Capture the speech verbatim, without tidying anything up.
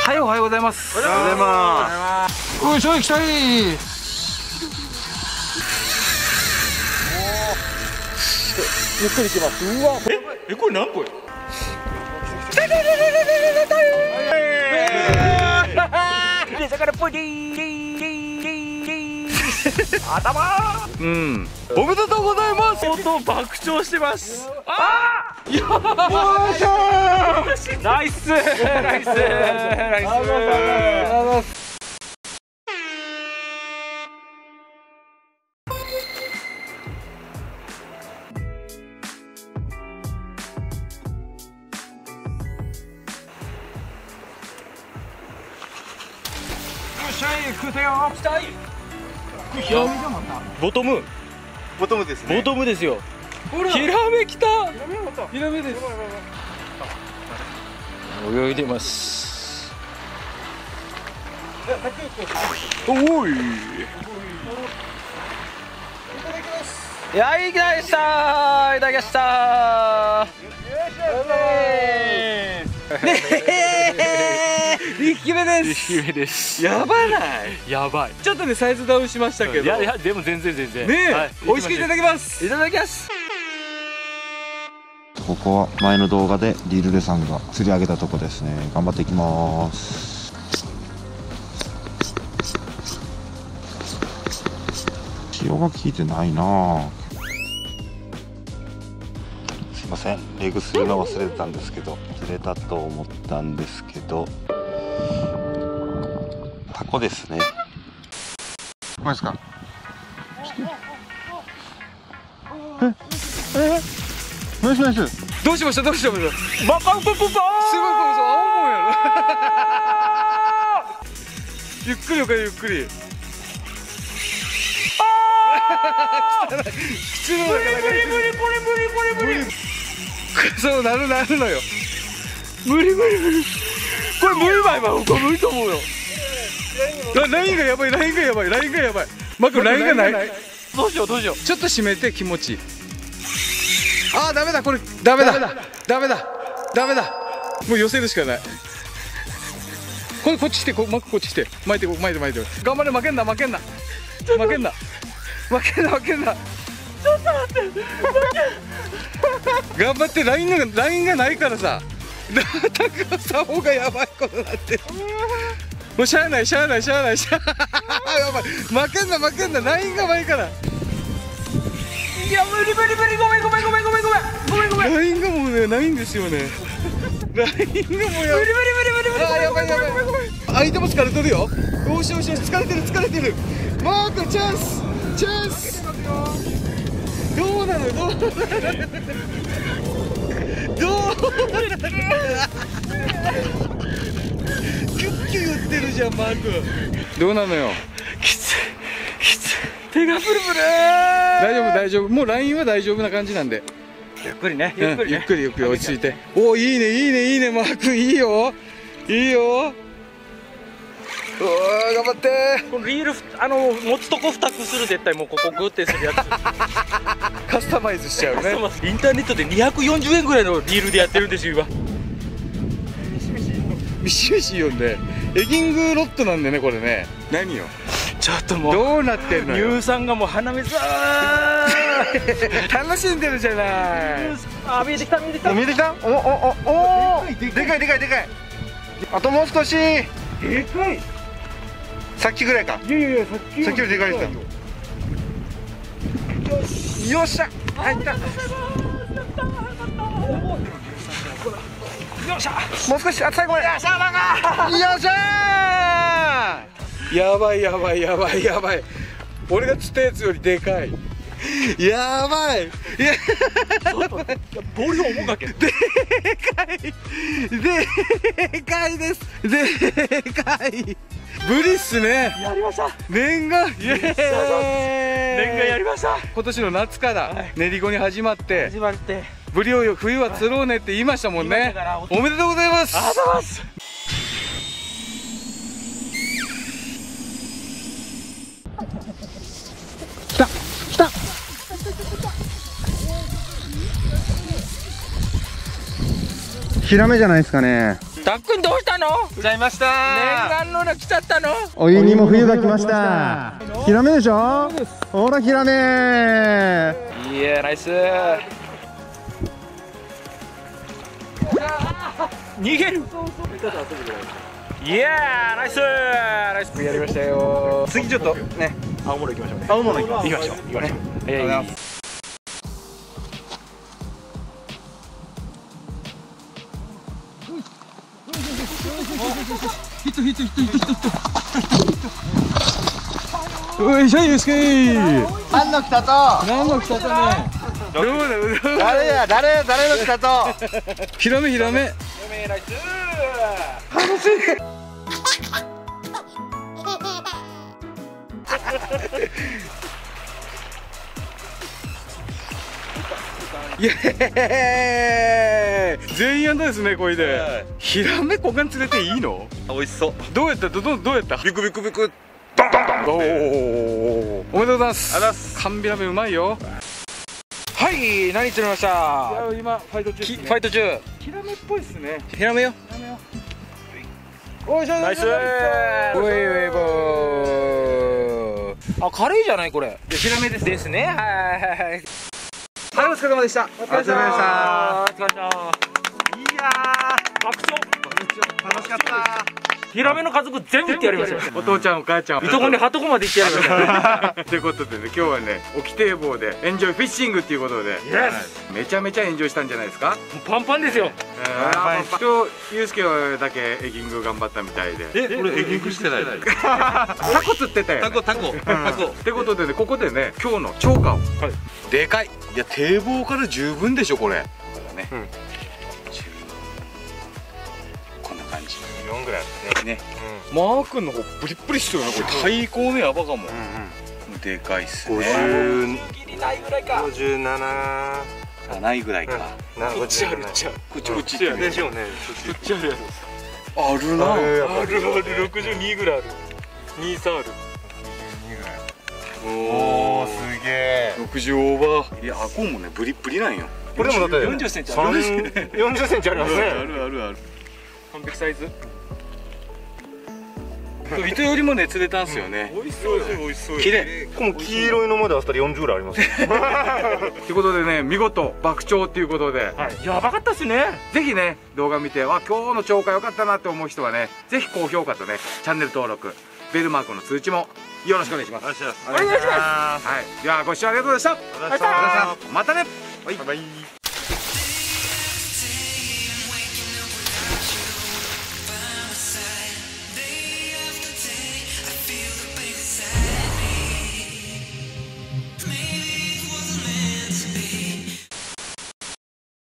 はい、おはようございます。 おはようございます。 よいしょ、行きたい。ゆっくり行きます。うわ、 え、え、これ何個よ。 で、だからポイディー頭。うん。おめでとうございます。 相当爆笑してます。ああ。よーし。ナイス。ナイス。ナイス。食うたよ。来たい。ボトム。 ボトムですね。 ボトムですよ。ヒラメ来た。ヒラメです。泳いでます。おい。いや、いきました。いただきました。にひきめです。にひきめです。やばない。やばい。ちょっとねサイズダウンしましたけど。いやいや、でも全然全然。ねえ、美味しくいただきます。いただきます。 ここは前の動画でリールレさんが釣り上げたとこですね。頑張っていきます。潮が効いてないなぁ。すいません、レグするの忘れてたんですけど、釣れたと思ったんですけど、タコですね。これですか。ええナイスナイス。 どうしましたどうしましたバカウポポポー。すごいこれ青もんやろ。ゆっくりよかゆっくり。ああ口の中無理無理無理これ無理これ無理無理。そうなるなるのよ。無理無理無理。これ無理ばいばい。これ無理と思うよ。ラインがやばいラインがやばいラインがやばい。マクラインがない。どうしようどうしよう。ちょっと締めて気持ちいい。あーダメだこれダメだダメだダメだ。もう寄せるしかない。これこっち来てこマクこっち来て巻いて巻いて巻いて。頑張れ負けんな負けんな負けんな負けんな負けんな。ちょっと待って頑張って。ラインがラインがないからさ。高さ方がやばいことになってる。もうしゃあないしゃあないしゃあないしゃあやばい。負けんな負けんな。ラインがないから。いや無理無理無理。ごめんごめんごめんごめんごめんごめんごめん。ラインがもうねないんですよね。ラインがもうやばい。無理無理無理無理無理。あやばいやばい。相手も疲れてるよ。よしよしよし疲れてる疲れてる。マークチャンスチャンス。どうなのどうなのどうキュッキュ言ってるじゃんマーク。どうなのよ。きついきつい。手がプルプル。大丈夫大丈夫。もうラインは大丈夫な感じなんで。ゆっくりねゆっくりゆっくりゆっくり落ち着いて。おおいいねいいねいいねマー君いいよいいよ。うわ頑張って。 このリールあの持つとこ二つする。絶対もうここグーってするやつ。 カスタマイズしちゃうね。 インターネットでにひゃくよんじゅうえんぐらいのリールでやってるんですよ今。 ミシミシいいよね。エギングロットなんでねこれね。何よちょっともうどうなってんのよ。 乳酸がもう鼻水楽しんでるじゃない。 あ見えてきた見えてきた見えてきた。おおおおでかいでかいでかい。あともう少し。でかい。さっきぐらいか。いやいやいやさっきさっきよりでかいですよ。よっしゃ入った。よっしゃもう少し。あ最後まで。よっしゃよっしゃー。やばいやばいやばいやばい。俺が釣ったやつよりでかい。やばい。いやボール重かけ。 でかいでかいです。でかい。ブリっすね。 やりました。 念願。イエーイ。 念願やりました。 今年の夏から練り子に始まって始まってブリを冬は釣ろうねって言いましたもんね。おめでとうございます。 ありがとうございます。 来た来た。 ヒラメじゃないですかね。 たっくんどうしたの？ 来ちゃいました念願のが来ちゃったの？ お湯にも冬が来ました。ヒラメでしょ。ほらヒラメ。 いやナイス。 逃げる。いやーナイスナイスやりましたよ。次ちょっとね青物行きましょうね。青物行きましょう。行きましょう。行きましょう。はい。 おいしょいすけー。 何の来たと。 何の来たとね。 どうだうど。 誰や誰誰の来たと。 ヒラメヒラメ。 ナイス。 イエーイ。全員やんだですねこれで。ヒラメ股間連れていいの？ 美味しそう。 どうやったどどどうやった？ ビクビクビク。 おおおめでとうございます。 ありがとうございます。 寒ビラメうまいよ。 はい、何釣れました？ 今ファイト中ですね。 ファイト中。 ヒラメっぽいですね。 ヒラメよ。 おいしょ。 ナイス。ウェイウェイボー。あ、軽いじゃないこれ。 ヒラメですですね。はい。 はいお疲れ様でした。お疲れ様でした。 お疲れ様でした。いやー、爆笑。 楽しかった。 ヒラメの家族全部行ってやりました。 お父ちゃんお母ちゃん。 いとこにはとこまで行ってやりました。 ということでね、今日はね、沖堤防でエンジョイフィッシングっていうことで、めちゃめちゃエンジョイしたんじゃないですか？ パンパンですよ。 今日ユうスケだけエギング頑張ったみたいで。 え、俺エギングしてない。 タコ釣ってたよ。 タコタコタコ。 ってことでね、ここでね、今日の釣果を。でかい。いや堤防から十分でしょこれ。これね。こんな感じ。 よんぐらいあってね。 ね。マー君の方プリップリしてるなこれ。最高のヤバかも。でかいっすね。 ごじゅうなな。 ないぐらいか。 こっちあるっちゃ。 こっちこっちってでしょうね。 こっちあるやつ。あるな。 あるあるろくじゅうにぐらいある。にさんある。 おお、すげえ。 ろくじゅうオーバー。いや、あこもねブリッブリなんよ。 これでもだってよんじゅっセンチある。 よんじゅっセンチありますね。 あるあるある。完璧サイズ。糸よりもね釣れたんすよね。 美味しそうです。美味しそう。 綺麗。 この黄色いのまであったらよんじゅうぐらいあります。 ということでね、見事爆釣っていうことで、 やばかったっすね。 ぜひね動画見て、わ今日の釣果良かったなって思う人はね、ぜひ高評価とねチャンネル登録、ベルマークの通知もよろしくお願いします。 お願いします。 はい、ではご視聴ありがとうございました。 ありがとうございました。 またね。 バイバイ。